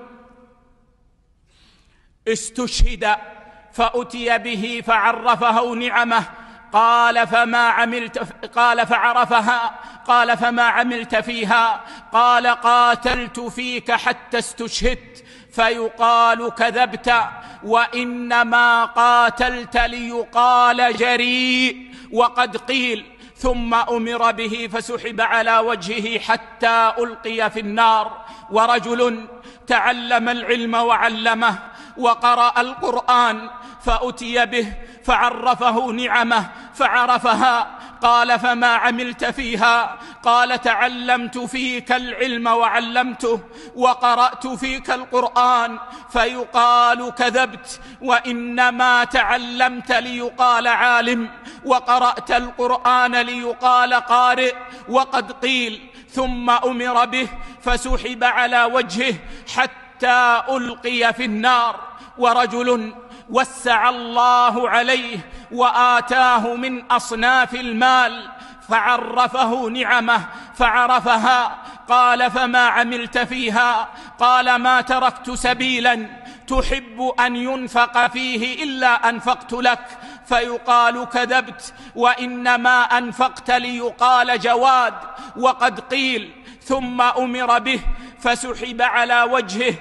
استشهد فأتي به فعرفه نعمه قال فما عملت قال فعرفها قال فما عملت فيها؟ قال قاتلت فيك حتى استشهدت، فيقال كذبت وإنما قاتلت ليقال جريء، وقد قيل. ثم أمر به فسحب على وجهه حتى ألقي في النار. ورجل تعلم العلم وعلمه وقرأ القرآن فأتي به فعرفه نعمه فعرفها قال فما عملت فيها؟ قال تعلمت فيك العلم وعلمته وقرأت فيك القرآن، فيقال كذبت وإنما تعلمت ليقال عالم وقرأت القرآن ليقال قارئ، وقد قيل. ثم أمر به فسحب على وجهه حتى ألقي في النار. ورجل وسع الله عليه وآتاه من أصناف المال فعرفه نعمه فعرفها قال فما عملت فيها؟ قال ما تركت سبيلا تحب أن ينفق فيه إلا أنفقت لك، فيقال كذبت وإنما أنفقت ليقال جواد، وقد قيل. ثم أمر به فسحب على وجهه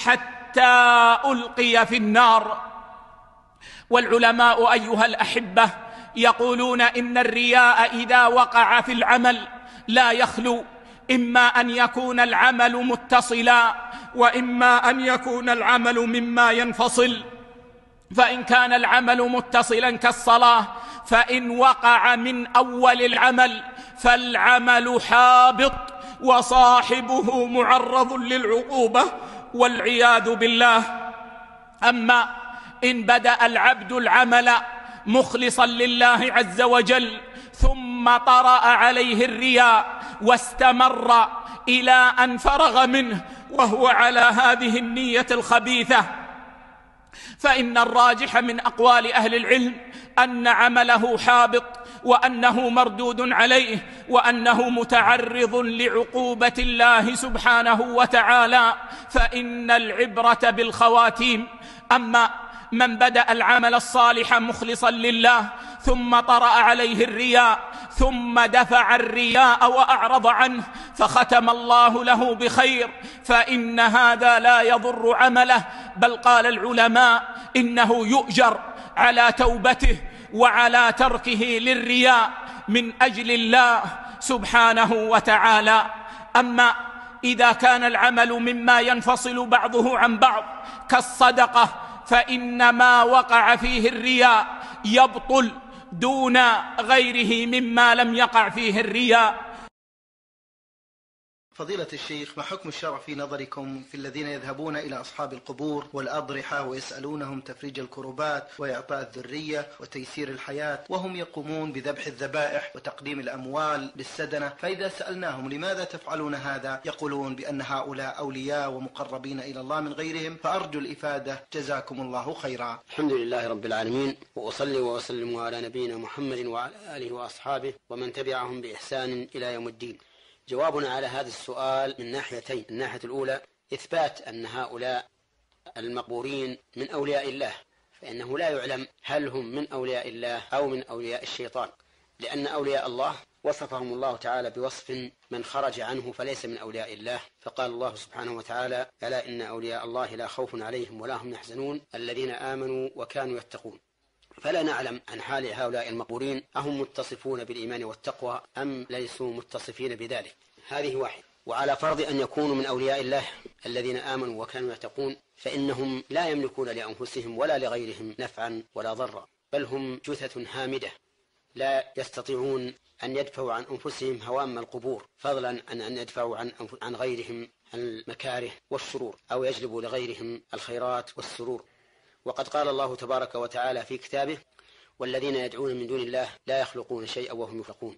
حتى ألقي في النار. والعلماء أيها الأحبة يقولون إن الرياء إذا وقع في العمل لا يخلو إما أن يكون العمل متصلا وإما أن يكون العمل مما ينفصل. فإن كان العمل متصلا كالصلاة فإن وقع من أول العمل فالعمل حابط وصاحبه معرض للعقوبة والعياذ بالله. أما إن بدأ العبد العمل مخلصا لله عز وجل ثم طرأ عليه الرياء واستمر إلى أن فرغ منه وهو على هذه النية الخبيثة، فإن الراجح من أقوال أهل العلم أن عمله حابط وأنه مردود عليه وأنه متعرض لعقوبة الله سبحانه وتعالى، فإن العبرة بالخواتيم. أما من بدأ العمل الصالح مخلصا لله ثم طرأ عليه الرياء ثم دفع الرياء وأعرض عنه فختم الله له بخير، فإن هذا لا يضر عمله، بل قال العلماء إنه يؤجر على توبته وعلى تركه للرياء من أجل الله سبحانه وتعالى. أما إذا كان العمل مما ينفصل بعضه عن بعض كالصدقة فإن ما وقع فيه الرياء يبطل دون غيره مما لم يقع فيه الرياء. فضيلة الشيخ، ما حكم الشرع في نظركم في الذين يذهبون إلى أصحاب القبور والأضرحة ويسألونهم تفريج الكربات وإعطاء الذرية وتيسير الحياة، وهم يقومون بذبح الذبائح وتقديم الأموال للسدنة؟ فإذا سألناهم لماذا تفعلون هذا يقولون بأن هؤلاء أولياء ومقربين إلى الله من غيرهم، فأرجو الإفادة جزاكم الله خيرا. الحمد لله رب العالمين، وأصلي وأسلم على نبينا محمد وعلى آله وأصحابه ومن تبعهم بإحسان إلى يوم الدين. جوابنا على هذا السؤال من ناحيتين. الناحية الأولى إثبات أن هؤلاء المقبورين من أولياء الله، فإنه لا يعلم هل هم من أولياء الله أو من أولياء الشيطان، لأن أولياء الله وصفهم الله تعالى بوصف من خرج عنه فليس من أولياء الله، فقال الله سبحانه وتعالى: ألا إن أولياء الله لا خوف عليهم ولا هم يحزنون الذين آمنوا وكانوا يتقون. فلا نعلم عن حال هؤلاء المقبورين أهم متصفون بالإيمان والتقوى أم ليسوا متصفين بذلك، هذه واحدة. وعلى فرض أن يكونوا من أولياء الله الذين آمنوا وكانوا يتقون، فإنهم لا يملكون لأنفسهم ولا لغيرهم نفعا ولا ضرا، بل هم جثث هامدة لا يستطيعون أن يدفعوا عن أنفسهم هوام القبور، فضلا عن أن يدفعوا عن, عن غيرهم المكاره والشرور، أو يجلبوا لغيرهم الخيرات والسرور. وقد قال الله تبارك وتعالى في كتابه: والذين يدعون من دون الله لا يخلقون شيئا وهم يخلقون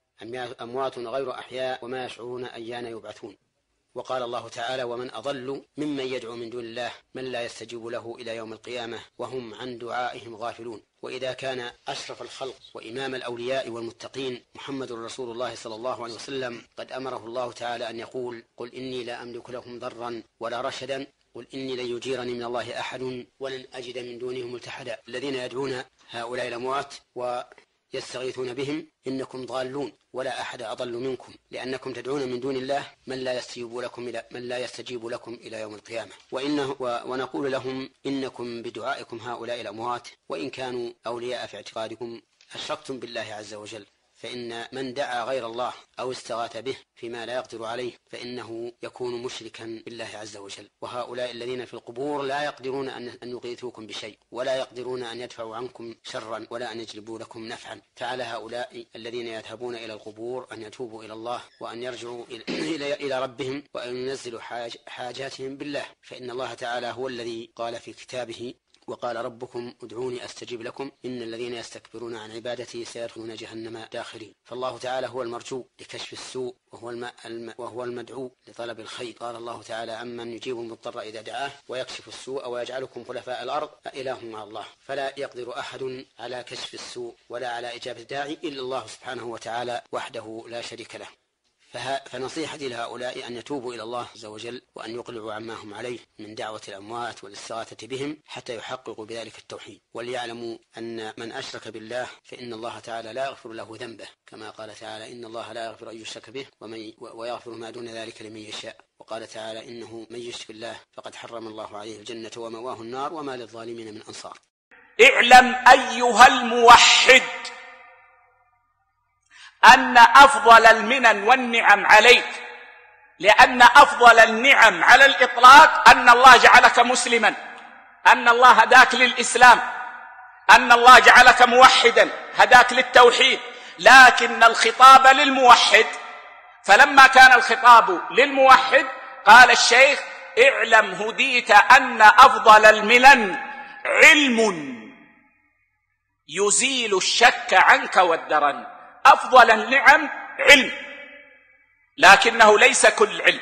أموات غير أحياء وما يشعرون أيان يبعثون. وقال الله تعالى: ومن أضل ممن يدعو من دون الله من لا يستجيب له إلى يوم القيامة وهم عن دعائهم غافلون. وإذا كان أشرف الخلق وإمام الأولياء والمتقين محمد رسول الله صلى الله عليه وسلم قد أمره الله تعالى أن يقول: قل إني لا أملك لهم ضرا ولا رشدا، قل إني لن يجيرني من الله أحد ولن أجد من دونه ملتحدا. الذين يدعون هؤلاء الأموات ويستغيثون بهم إنكم ضالون ولا أحد أضل منكم، لأنكم تدعون من دون الله من لا يستجيب لكم إلى من لا يستجيب لكم إلى يوم القيامة. وإنه ونقول لهم: إنكم بدعائكم هؤلاء الأموات وإن كانوا أولياء في اعتقادكم أشركتم بالله عز وجل، فإن من دعا غير الله أو استغاث به فيما لا يقدر عليه فإنه يكون مشركا بالله عز وجل. وهؤلاء الذين في القبور لا يقدرون أن يغيثوكم بشيء، ولا يقدرون أن يدفعوا عنكم شرا، ولا أن يجلبوا لكم نفعا. تعالى هؤلاء الذين يذهبون إلى القبور أن يتوبوا إلى الله وأن يرجعوا إلى ربهم وأن ينزلوا حاج حاجاتهم بالله، فإن الله تعالى هو الذي قال في كتابه: وقال ربكم ادعوني أستجب لكم إن الذين يستكبرون عن عبادتي سيدخلون جهنم داخرين. فالله تعالى هو المرجو لكشف السوء، وهو, الم... الم... وهو المدعو لطلب الخير. قال الله تعالى: أمن يجيب المضطر إذا دعاه ويكشف السوء ويجعلكم خلفاء الأرض أإله مع الله. فلا يقدر أحد على كشف السوء ولا على إجابة الداعي إلا الله سبحانه وتعالى وحده لا شريك له. فنصيحتي لهؤلاء أن يتوبوا إلى الله عز وجل وأن يقلعوا عما هم عليه من دعوة الأموات والاستغاثة بهم حتى يحققوا بذلك التوحيد، وليعلموا أن من أشرك بالله فإن الله تعالى لا يغفر له ذنبه، كما قال تعالى: إن الله لا يغفر أن يشرك به ويغفر ما دون ذلك لمن يشاء. وقال تعالى: إنه من يشرك بالله فقد حرم الله عليه الجنة ومأواه النار وما للظالمين من أنصار. اعلم أيها الموحد أن أفضل المنن والنعم عليك، لأن أفضل النعم على الإطلاق أن الله جعلك مسلما، أن الله هداك للإسلام، أن الله جعلك موحدا هداك للتوحيد. لكن الخطاب للموحد، فلما كان الخطاب للموحد قال الشيخ: اعلم هديت أن أفضل المنن علم يزيل الشك عنك والدرن. أفضل النعم علم، لكنه ليس كل علم،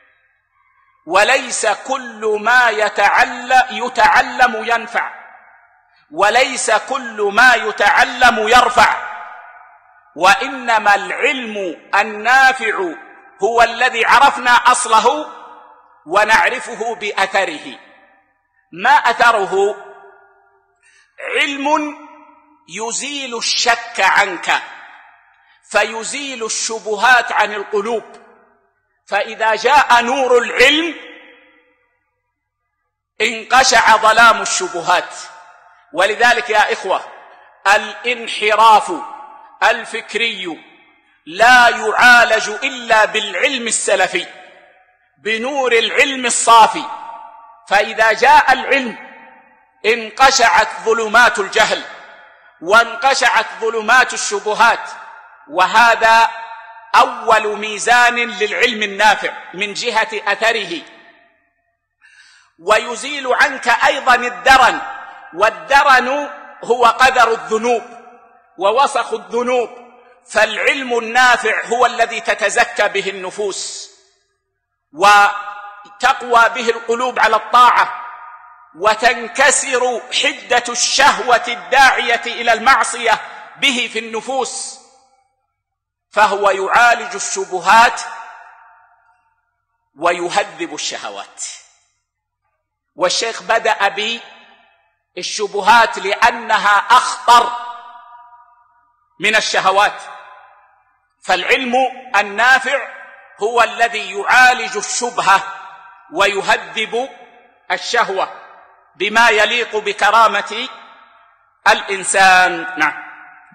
وليس كل ما يتعلم, يتعلم ينفع، وليس كل ما يتعلم يرفع، وإنما العلم النافع هو الذي عرفنا أصله ونعرفه بأثره. ما أثره؟ علم يزيل الشك عنك، فيزيل الشبهات عن القلوب. فإذا جاء نور العلم انقشع ظلام الشبهات. ولذلك يا إخوة، الانحراف الفكري لا يعالج إلا بالعلم السلفي، بنور العلم الصافي. فإذا جاء العلم انقشعت ظلمات الجهل وانقشعت ظلمات الشبهات، وهذا أول ميزان للعلم النافع من جهة أثره. ويزيل عنك أيضا الدرن، والدرن هو قدر الذنوب ووسخ الذنوب، فالعلم النافع هو الذي تتزكى به النفوس وتقوى به القلوب على الطاعة، وتنكسر حدة الشهوة الداعية إلى المعصية به في النفوس، فهو يعالج الشبهات ويهذب الشهوات. والشيخ بدأ بالشبهات لأنها أخطر من الشهوات، فالعلم النافع هو الذي يعالج الشبهة ويهذب الشهوة بما يليق بكرامة الإنسان. نعم.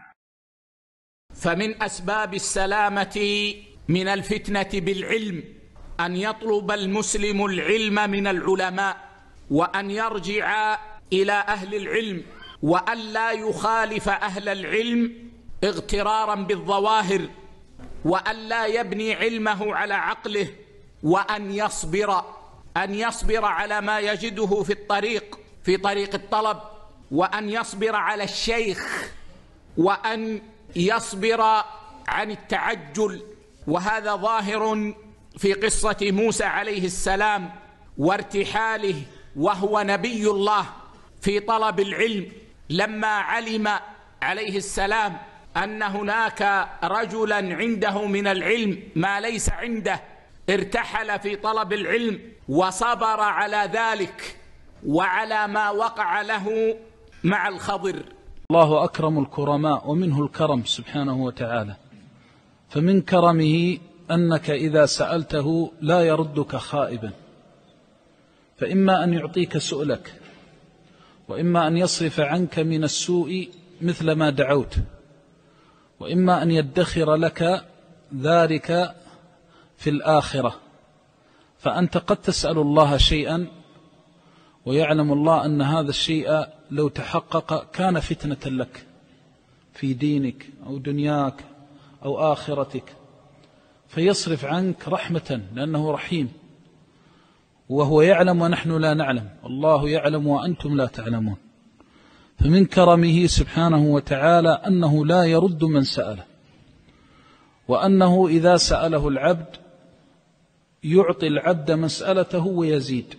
فمن أسباب السلامة من الفتنة بالعلم أن يطلب المسلم العلم من العلماء، وأن يرجع إلى أهل العلم، وأن لا يخالف أهل العلم اغترارا بالظواهر، وأن لا يبني علمه على عقله، وأن يصبر أن يصبر على ما يجده في الطريق في طريق الطلب، وأن يصبر على الشيخ، وأن يصبر عن التعجل. وهذا ظاهر في قصة موسى عليه السلام وارتحاله وهو نبي الله في طلب العلم، لما علم عليه السلام أن هناك رجلا عنده من العلم ما ليس عنده، ارتحل في طلب العلم وصبر على ذلك وعلى ما وقع له مع الخضر. الله أكرم الكرماء ومنه الكرم سبحانه وتعالى، فمن كرمه أنك إذا سألته لا يردك خائبا، فإما أن يعطيك سؤلك، وإما أن يصرف عنك من السوء مثل ما دعوت، وإما أن يدخر لك ذلك في الآخرة. فأنت قد تسأل الله شيئا ويعلم الله أن هذا الشيء لو تحقق كان فتنة لك في دينك أو دنياك أو آخرتك، فيصرف عنك رحمة لأنه رحيم، وهو يعلم ونحن لا نعلم، الله يعلم وأنتم لا تعلمون. فمن كرمه سبحانه وتعالى أنه لا يرد من سأله، وأنه إذا سأله العبد يعطي العبد مسألته ويزيد.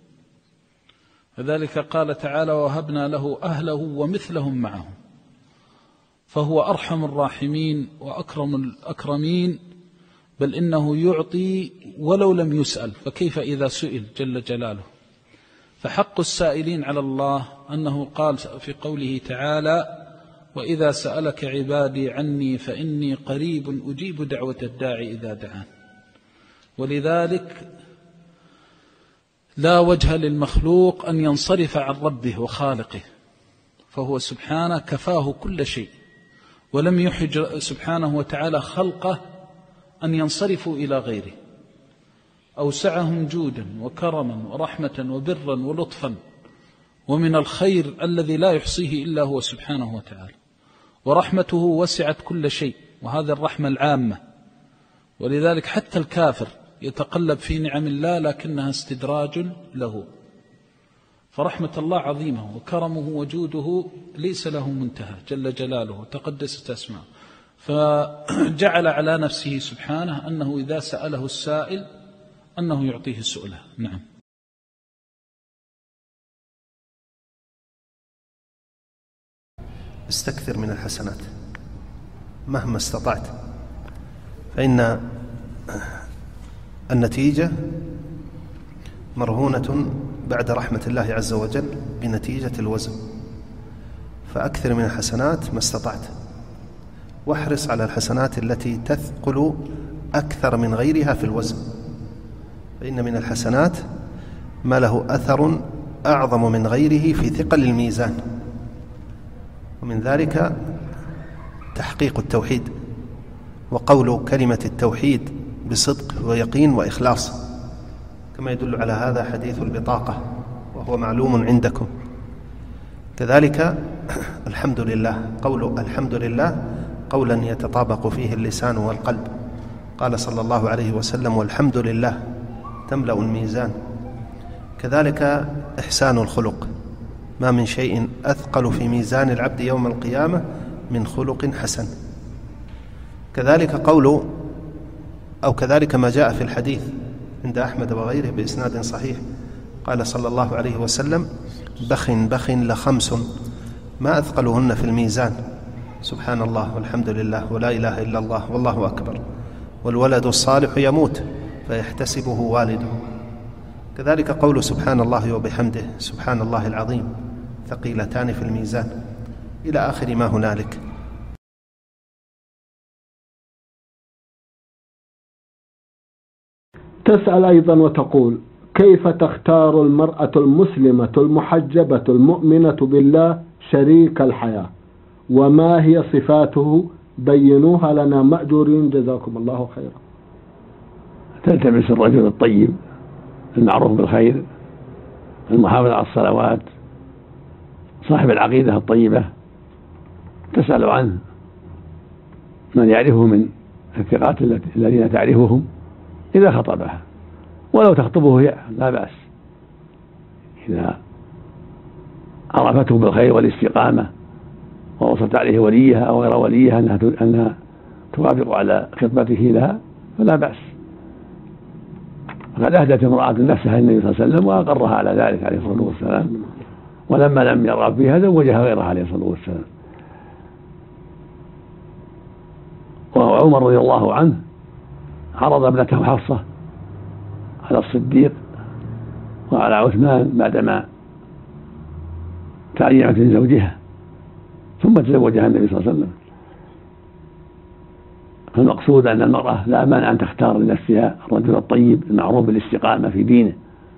فذلك قال تعالى: وهبنا له أهله ومثلهم معهم. فهو أرحم الراحمين وأكرم الأكرمين، بل إنه يعطي ولو لم يسأل، فكيف إذا سئل جل جلاله. فحق السائلين على الله أنه قال في قوله تعالى: وإذا سألك عبادي عني فإني قريب أجيب دعوة الداعي إذا دعان. ولذلك لا وجه للمخلوق أن ينصرف عن ربه وخالقه، فهو سبحانه كفاه كل شيء، ولم يحج سبحانه وتعالى خلقه أن ينصرفوا إلى غيره. أوسعهم جودا وكرما ورحمة وبرا ولطفا ومن الخير الذي لا يحصيه إلا هو سبحانه وتعالى، ورحمته وسعت كل شيء، وهذا الرحمة العامة. ولذلك حتى الكافر يتقلب في نعم الله لكنها استدراج له. فرحمة الله عظيمة، وكرمه وجوده ليس له منتهى جل جلاله وتقدست أسماءه. فجعل على نفسه سبحانه أنه إذا سأله السائل أنه يعطيه سؤله. نعم. استكثر من الحسنات مهما استطعت، فإن النتيجة مرهونة بعد رحمة الله عز وجل بنتيجة الوزن. فأكثر من الحسنات ما استطعت، واحرص على الحسنات التي تثقل أكثر من غيرها في الوزن، فإن من الحسنات ما له أثر أعظم من غيره في ثقل الميزان، ومن ذلك تحقيق التوحيد وقول كلمة التوحيد بصدق ويقين وإخلاص، كما يدل على هذا حديث البطاقة وهو معلوم عندكم. كذلك الحمد لله، قول الحمد لله قولا يتطابق فيه اللسان والقلب. قال صلى الله عليه وسلم: والحمد لله تملأ الميزان. كذلك إحسان الخلق، ما من شيء أثقل في ميزان العبد يوم القيامة من خلق حسن. كذلك قول أو كذلك ما جاء في الحديث عند أحمد وغيره بإسناد صحيح، قال صلى الله عليه وسلم: بخ بخ لخمس ما أثقلهن في الميزان، سبحان الله والحمد لله ولا إله إلا الله والله أكبر، والولد الصالح يموت فيحتسبه والده. كذلك قول سبحان الله وبحمده سبحان الله العظيم ثقيلتان في الميزان، إلى آخر ما هنالك. تسأل أيضا وتقول: كيف تختار المرأة المسلمة المحجبة المؤمنة بالله شريك الحياة، وما هي صفاته؟ بينوها لنا مأجورين جزاكم الله خيرا. تلتمس الرجل الطيب المعروف بالخير المحافظ على الصلوات صاحب العقيدة الطيبة، تسأل عنه من يعرفه من الثقات الذين تعرفهم إذا خطبها، ولو تخطبه هي لا بأس إذا عرفته بالخير والاستقامة ووصلت عليه وليها أو غير وليها أنها أنها توافق على خطبته لها فلا بأس. فقد أهدت امرأة نفسها النبي صلى الله عليه وسلم وأقرها على ذلك عليه الصلاة والسلام، ولما لم يرغب فيها زوجها غيرها عليه الصلاة والسلام. وعمر رضي الله عنه عرض ابنته حفصة على الصديق وعلى عثمان بعدما تعينت من زوجها، ثم تزوجها النبي صلى الله عليه وسلم. فالمقصود أن المرأة لا مانع أن تختار لنفسها الرجل الطيب المعروف بالاستقامة في دينه،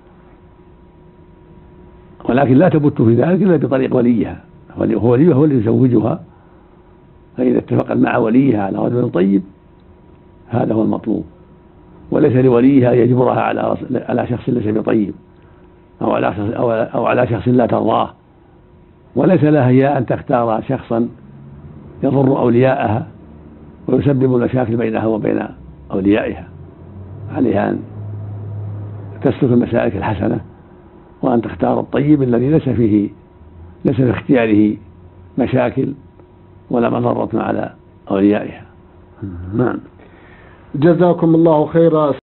ولكن لا تبت في ذلك إلا بطريق وليها، هو وليها هو اللي يزوجها، فإذا اتفقت مع وليها على رجل طيب هذا هو المطلوب، وليس لوليها يجبرها على على شخص ليس بطيب أو على شخص أو على شخص لا ترضاه، وليس لها هي أن تختار شخصا يضر أولياءها ويسبب المشاكل بينها وبين أوليائها. عليها أن تسلك المسالك الحسنة وأن تختار الطيب الذي ليس فيه ليس في اختياره مشاكل ولا مضرة على أوليائها. نعم. جزاكم الله خيرا.